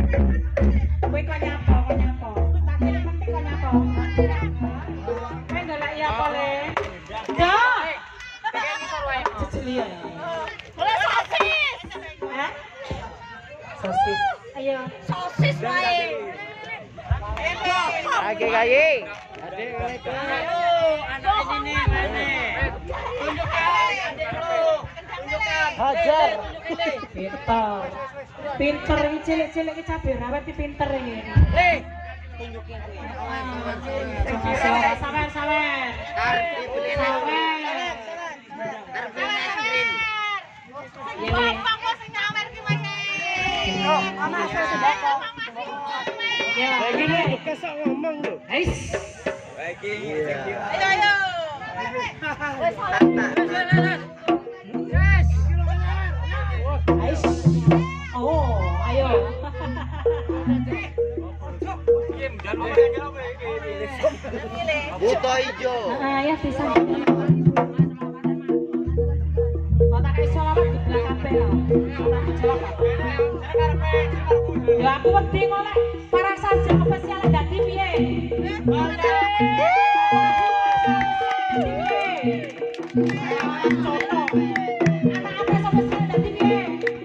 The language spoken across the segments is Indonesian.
Kowe kok nyapa, kok nyapa. Tak kira penting kok nyapa. Kowe golek ya apa le? Ya. Kayak ngisor wae. Jejeli ya. Boleh sosis. Hah? Sosis. Ayo. Sosis wae. Oke, Kayi. Ayo, anak ini nih. Tunjukkan adik lu. Tunjukkan. Hajar. Pinter. Pinter iki cilik-cilik iki cabe rawat iki pinter iki. Tunjukin kuwi. Sawer. Sawer. Bapak sing nyawer ki wae. Mama sedekah. Ya, gini. Kesok ngomong lho. Ais. Ayo. Ais. Oh, ayo. Buto ijo. Ya bisa. Kota kayak solawat di belakang kabeh. Ya aku wedi ngoleh para saja spesial dadi piye? Contoh. Anak-anak spesial dadi piye?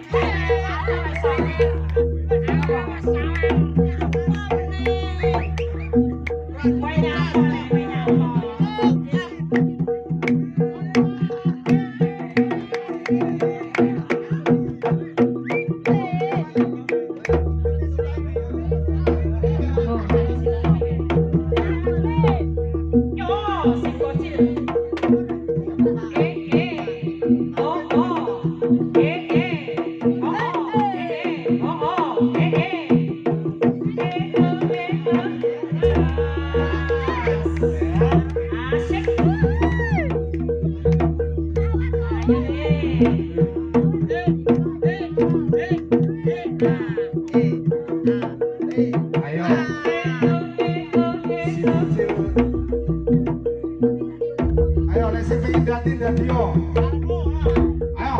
Ayo, lek sing pengen dadi yo. Ayo.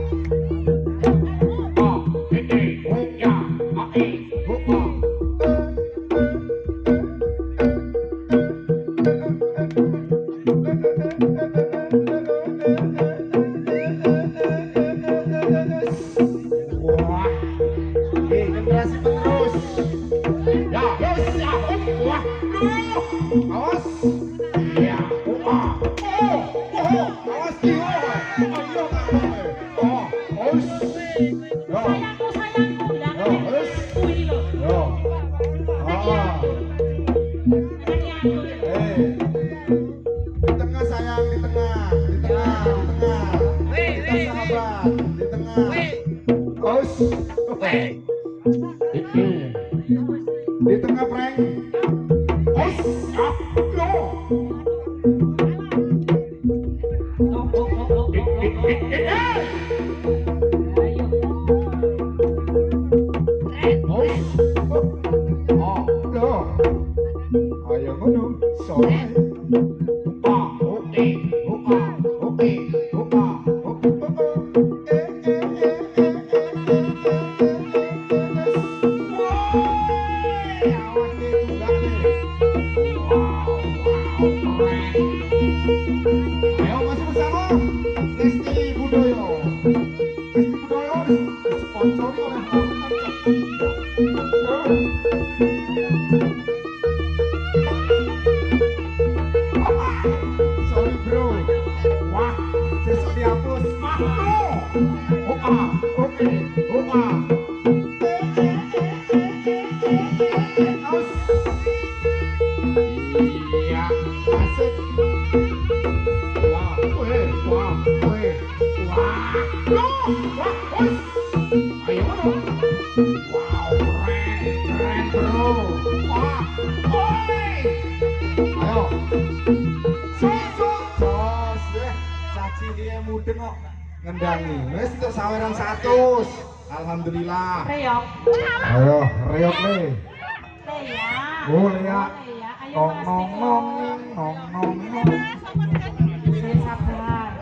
Wah. Generasi penerus. Ya, ya, wah. Awas. Ya, awas kiyo. Ayo Sayangku, bilangin. Kuwi lho. Di tengah sayang, di tengah. Kita sahabat, di tengah. Di tengah prank. Ayo ngono, soalnya. Ayo masih bersama Lesti Budoyo. Lesti Budoyo disponsori oleh sorry bro. Wah, sesuk dihapus. Oke. Iya, asik. Wah. Ayo, wow, keren bro. Wah, ayo. Sos, caci dia mudeng kok ngendangi. Wes untuk saweran 100. Alhamdulillah. Reyok. Ayo, reok nih. Leya. Oh, Lea. Ayo Nong. Sabar.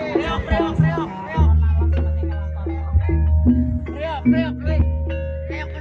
Reok.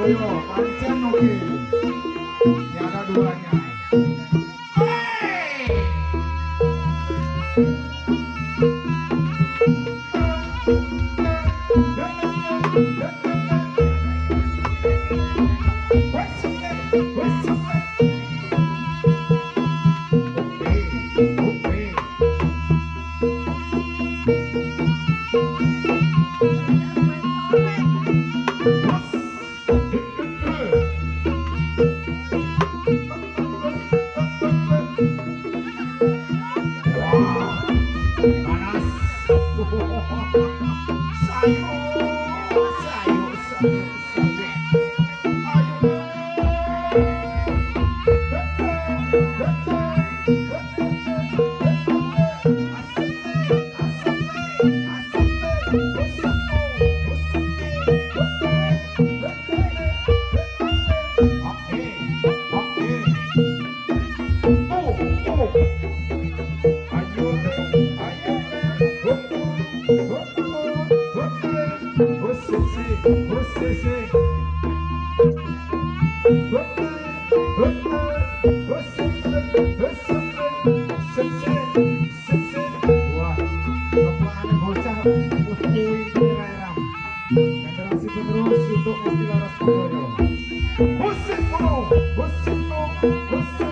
Ayo, pancen oke. Tiada duanya. Hey! Generasi penerus untuk Esti Laras Kodoyo. Musik, musik, musik.